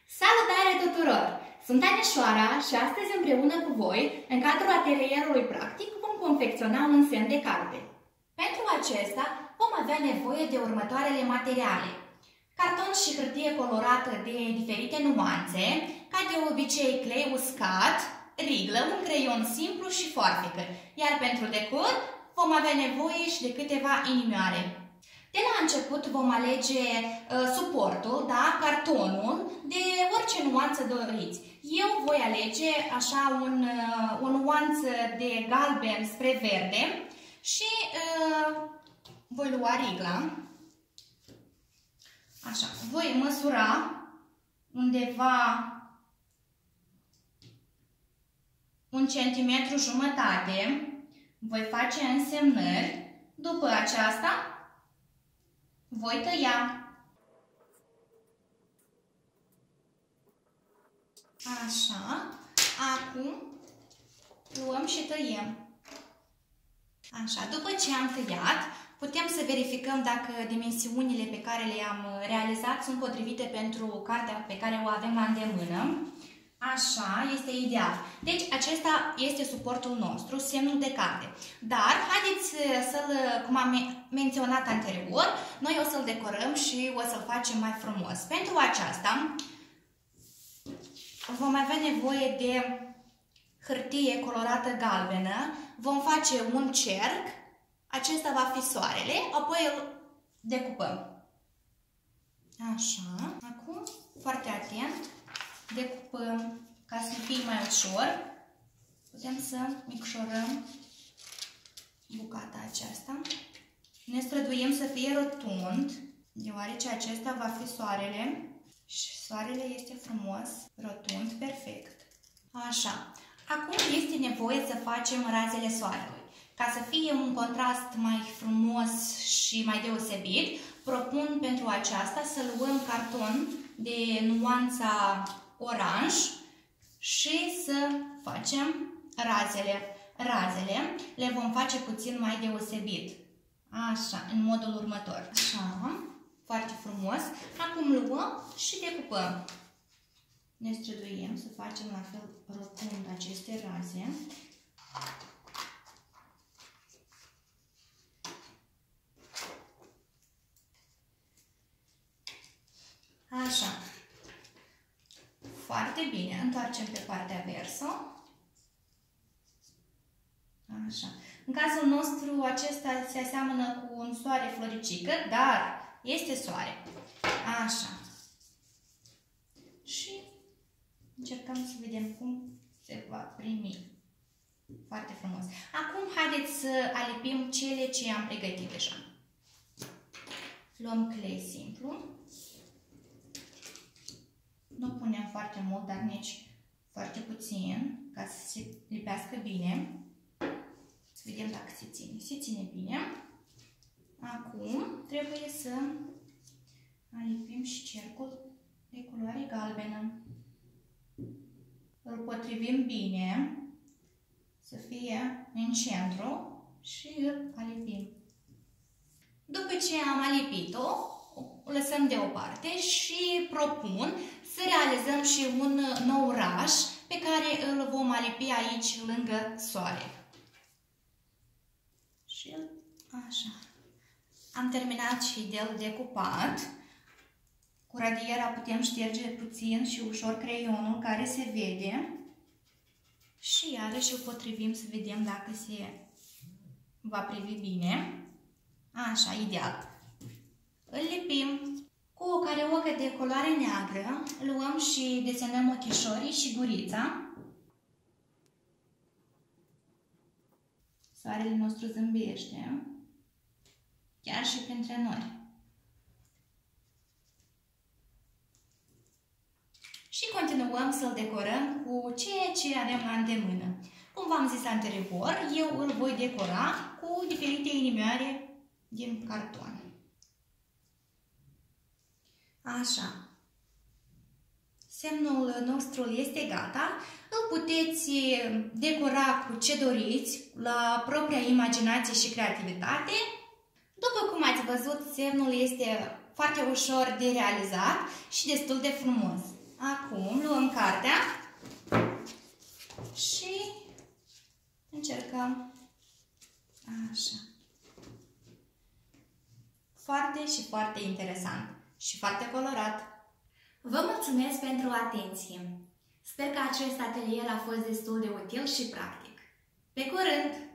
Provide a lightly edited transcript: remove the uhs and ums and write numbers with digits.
Salutare tuturor! Sunt Anișoara și astăzi împreună cu voi, în cadrul atelierului practic, vom confecționa un semn de carte. Pentru acesta vom avea nevoie de următoarele materiale: carton și hârtie colorată de diferite nuanțe, ca de obicei clei uscat, riglă, un creion simplu și foarfecă, iar pentru decor vom avea nevoie și de câteva inimioare. De la început vom alege suportul, da, cartonul, de orice nuanță doriți. Eu voi alege așa o nuanță de galben spre verde și voi lua rigla. Așa, voi măsura undeva 1,5 cm, voi face însemnări, după aceasta voi tăia. Așa, acum luăm și tăiem. Așa, după ce am tăiat, putem să verificăm dacă dimensiunile pe care le-am realizat sunt potrivite pentru cartea pe care o avem la îndemână. Așa, este ideal. Deci, acesta este suportul nostru, semnul de carte. Dar, haideți să-l, cum am menționat anterior, noi o să-l decorăm și o să-l facem mai frumos. Pentru aceasta, vom avea nevoie de hârtie colorată galbenă. Vom face un cerc, acesta va fi soarele, apoi îl decupăm. Așa, acum, foarte atent. Decupăm ca să fie mai ușor. Putem să micșorăm bucata aceasta. Ne străduim să fie rotund, deoarece acesta va fi soarele și soarele este frumos, rotund, perfect. Așa. Acum este nevoie să facem razele soarelui. Ca să fie un contrast mai frumos și mai deosebit, propun pentru aceasta să luăm carton de nuanța oranj și să facem razele. Razele le vom face puțin mai deosebit. Așa, în modul următor. Așa, foarte frumos. Acum luăm și decupăm. Ne străduim să facem la fel rotund aceste raze. Așa. Foarte bine. Întoarcem pe partea versă. Așa. În cazul nostru, acesta se aseamănă cu un soare floricică, dar este soare. Așa. Și încercăm să vedem cum se va primi. Foarte frumos. Acum, haideți să alipim cele ce am pregătit deja. Luăm clei simplu. Nu punem foarte mult, dar nici foarte puțin, ca să se lipească bine. Să vedem dacă se ține. Se ține bine. Acum trebuie să alipim și cercul de culoare galbenă. Îl potrivim bine, să fie în centru și îl alipim. După ce am alipit-o, o lăsăm deoparte și propun să realizăm și un nouraș pe care îl vom alipi aici lângă soare. Și așa. Am terminat și de decupat. Cu radiera putem șterge puțin și ușor creionul care se vede. Și iarăși îl potrivim să vedem dacă se va privi bine. Așa, ideal. Îl lipim. Cu o cariocă de culoare neagră luăm și desenăm ochișorii și gurița. Soarele nostru zâmbește, chiar și printre noi. Și continuăm să-l decorăm cu ceea ce avem la îndemână. Cum v-am zis anterior, eu îl voi decora cu diferite inimioare din carton. Așa. Semnul nostru este gata. Îl puteți decora cu ce doriți, la propria imaginație și creativitate. După cum ați văzut, semnul este foarte ușor de realizat și destul de frumos. Acum luăm cartea și încercăm așa. Foarte și foarte interesant și foarte colorat. Vă mulțumesc pentru atenție! Sper că acest atelier a fost destul de util și practic. Pe curând!